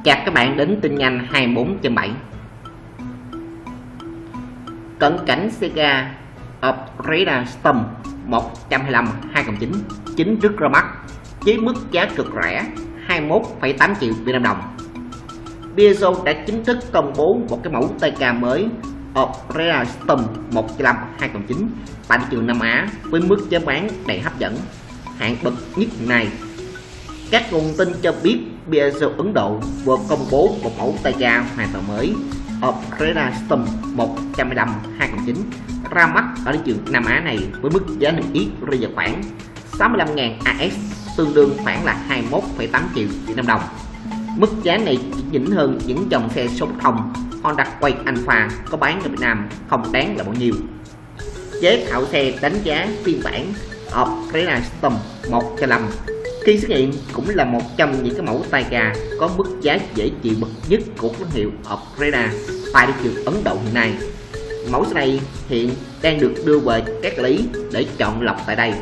Chào các bạn đến tin nhanh 24/7. Cận cảnh Sega Upgrade Storm 125 2.9 chính thức ra mắt với mức giá cực rẻ 21,8 triệu Việt Nam đồng. Piezo đã chính thức công bố một cái mẫu tay ca mới Upgrade Storm 125 2.9 tại thị trường Nam Á với mức giá bán đầy hấp dẫn, hạng bậc nhất hiện nay. Các nguồn tin cho biết Piezo Ấn Độ vừa công bố một mẫu tay ga hoàn toàn mới Upgrade Storm 125 2.9 ra mắt ở thị trường Nam Á này với mức giá niêm yết rơi vào khoảng 65.000 AS, tương đương khoảng là 21,8 triệu Việt Nam đồng. Mức giá này chỉ nhỉnh hơn những dòng xe số thông Honda Quay Alpha có bán ở Việt Nam không đáng là bao nhiêu. Giới thạo xe đánh giá phiên bản Upgrade Storm 125 khi xuất hiện cũng là một trong những cái mẫu tay ga có mức giá dễ chịu bậc nhất của thương hiệu Upgrade tại thị trường Ấn Độ hiện nay. Mẫu xe này hiện đang được đưa về các đại lý để chọn lọc tại đây.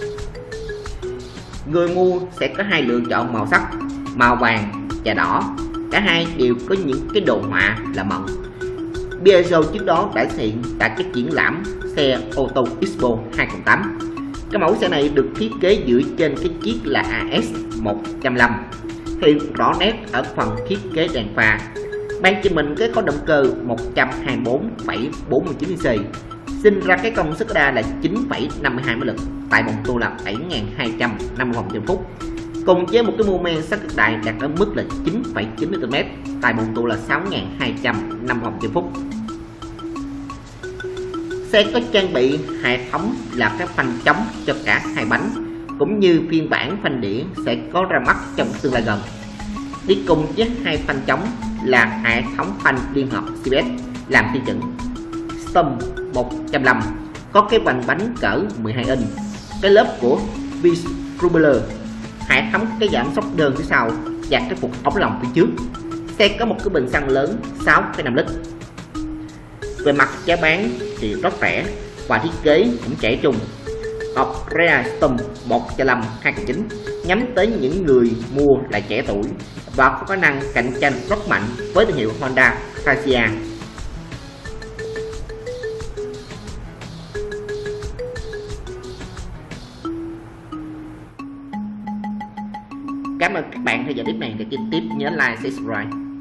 Người mua sẽ có hai lựa chọn màu sắc, màu vàng và đỏ. Cả hai đều có những cái đồ họa là mận. Piezo trước đó đã xuất hiện tại các triển lãm xe Auto Expo 2008. Cái mẫu xe này được thiết kế dựa trên cái chiếc là AS105, hiện rõ nét ở phần thiết kế đèn pha. Ban cho mình cái có động cơ 124,49cc, sinh ra cái công suất tối đa là 9,52 mã lực tại vòng tua là 7.250 vòng trên phút, cùng với một cái mô men sát cực đại đạt ở mức là 9,9 Nm tại vòng tua là 6.250 vòng trên phút. Xe có trang bị hệ thống là các phanh chống cho cả hai bánh, cũng như phiên bản phanh đĩa sẽ có ra mắt trong tương lai gần. Đi cùng với hai phanh chống là hệ thống phanh liên hợp CBS làm tiêu chuẩn. Storm 105 có cái vành bánh cỡ 12 inch, cái lớp của Visubular, hệ thống cái giảm sóc đơn phía sau và cái phục ống lồng phía trước. Xe có một cái bình xăng lớn 6,5 lít. Về mặt giá bán thì rất rẻ và thiết kế cũng trẻ trung. Upgrade Storm 125 2.9 nhắm tới những người mua là trẻ tuổi và có khả năng cạnh tranh rất mạnh với thương hiệu Honda Grazia. Cảm ơn các bạn theo dõi clip này. Để kênh tiếp nhớ like, subscribe.